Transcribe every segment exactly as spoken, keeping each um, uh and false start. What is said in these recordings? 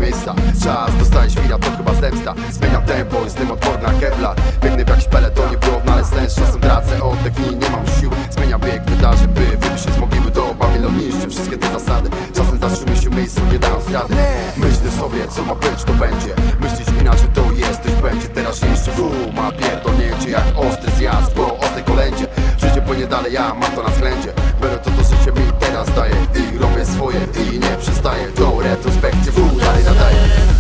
miejsca. Czas, dostaje świra, to chyba zemsta. Zmieniam tempo, jestem odporny na Kevlar. Biegnę w jakiś peletonie, by odnaleźć sens. Czasem tracę oddech i nie mam sił. Zmieniam bieg wydarzeń, by wyjść z mogiły do Babilon. Niszczy wszystkie te zasady. Czasem zatrzymuj się w miejscu, nie dając rady. Myślę sobie, co ma być, to będzie. Myślisz inaczej, to jesteś, będzie. Teraz niszczy fu, ma pierdolnięcie jak ostry zjazd po ostrej kolędzie. Życie płynie dalej, ja mam to na względzie. Biorę to, to życie mi teraz daje i robię swoje i nie przestaję. Do retrospekcji fu, dalej nadaję.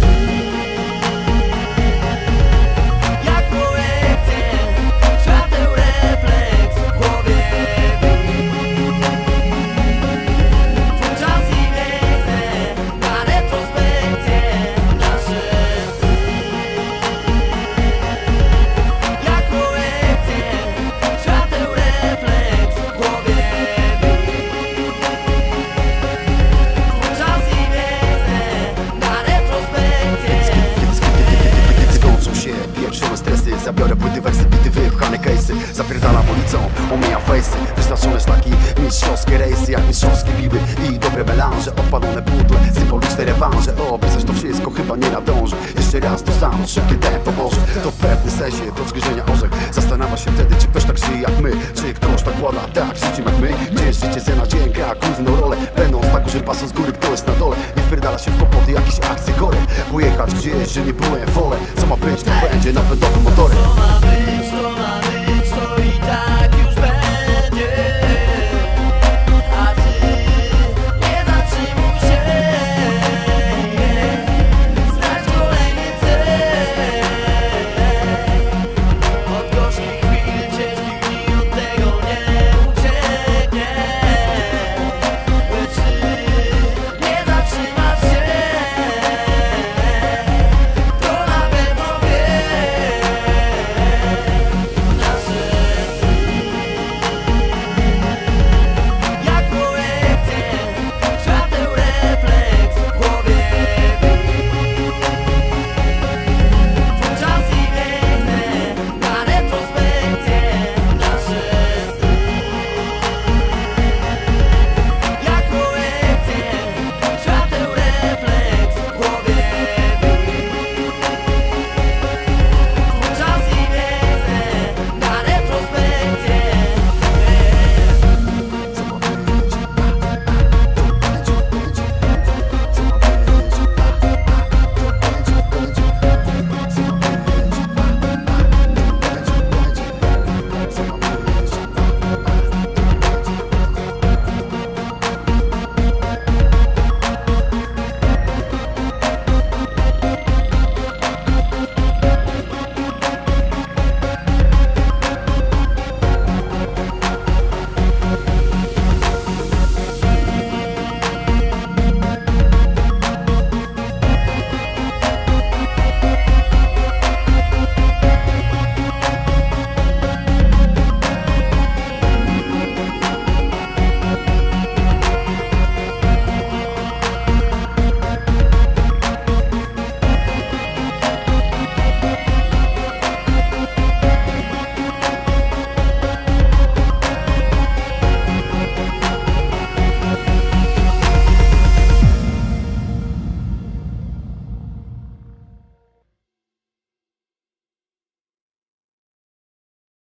Zabiorę płyty, wersy, bity, wypchane case'y. Zapierdalam ulicą, omijam fejsy. Wyznaczone szlaki, mistrzowskie rejsy. Jak mistrzowskie biby i dobre melanże. Odpalone butle, symboliczne rewanże. O, opisać to wszystko chyba nie nadążę. Jeszcze raz to samo, szybkie tempo może. To w pewnym sensie do zgryzienia orzech. Zastanawia się wtedy, czy ktoś tak żyje jak my. Czy ktoś tak łada tak życiem jak my. Gdzie życie z dnia na dzień gra główną rolę. Będąc tak, że pasą z góry, kto jest na dole. Nie wpierdala się w kłopoty, jakieś akcje chore. Pojechać gdzieś, że nie byłem wolę. Co ma być, to będzie napędowym motorem.